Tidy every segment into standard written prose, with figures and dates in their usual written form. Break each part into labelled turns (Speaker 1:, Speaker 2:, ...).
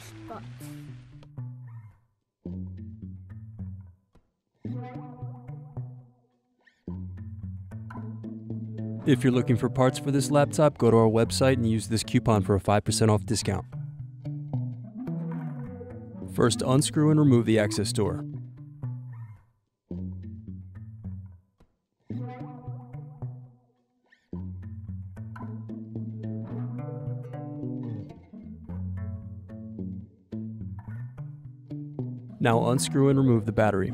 Speaker 1: spot.
Speaker 2: If you're looking for parts for this laptop, go to our website and use this coupon for a 5% off discount. First, unscrew and remove the access door. Now unscrew and remove the battery.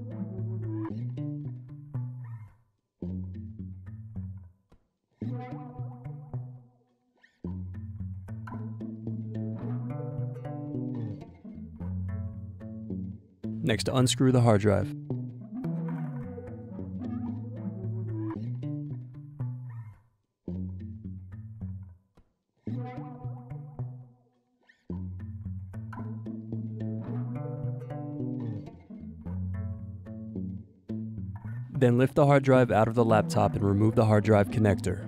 Speaker 2: Next, unscrew the hard drive. Then lift the hard drive out of the laptop and remove the hard drive connector.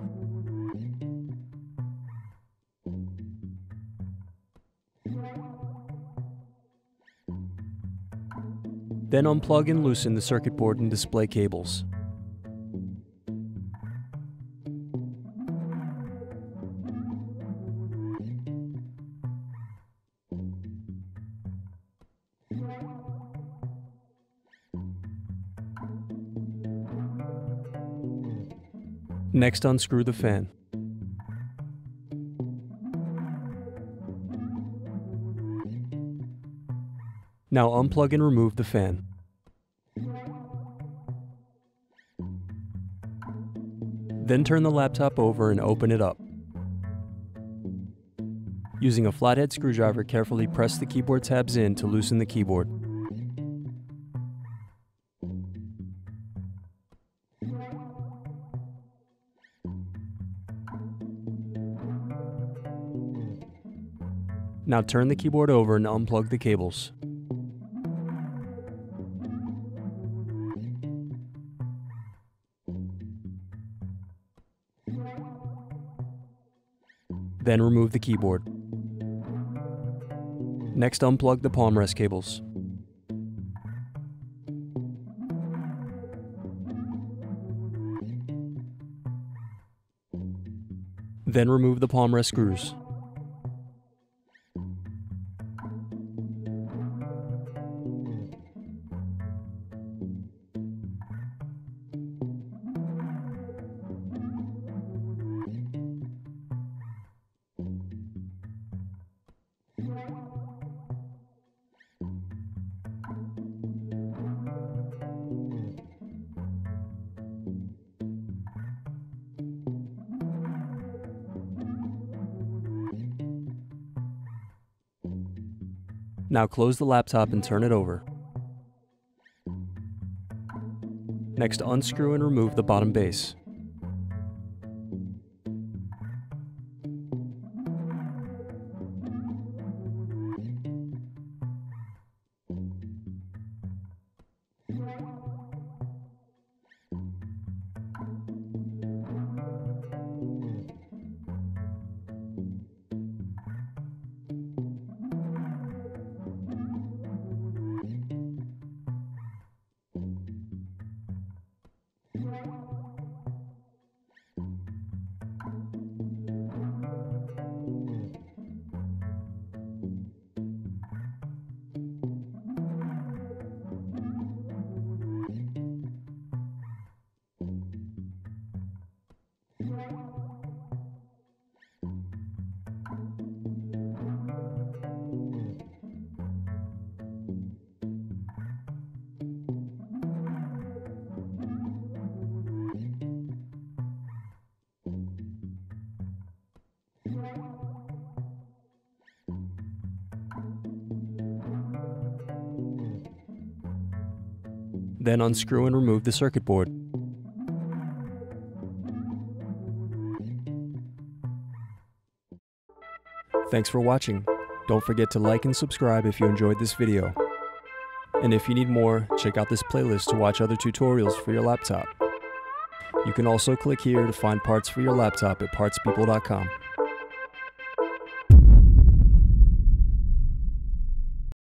Speaker 2: Then unplug and loosen the circuit board and display cables. Next, unscrew the fan. Now unplug and remove the fan. Then turn the laptop over and open it up. Using a flathead screwdriver, carefully press the keyboard tabs in to loosen the keyboard. Now turn the keyboard over and unplug the cables. Then remove the keyboard. Next, unplug the palm rest cables. Then remove the palm rest screws. Now close the laptop and turn it over. Next, unscrew and remove the bottom base. Then unscrew and remove the circuit board. Thanks for watching. Don't forget to like and subscribe if you enjoyed this video. And if you need more, check out this playlist to watch other tutorials for your laptop. You can also click here to find parts for your laptop at partspeople.com.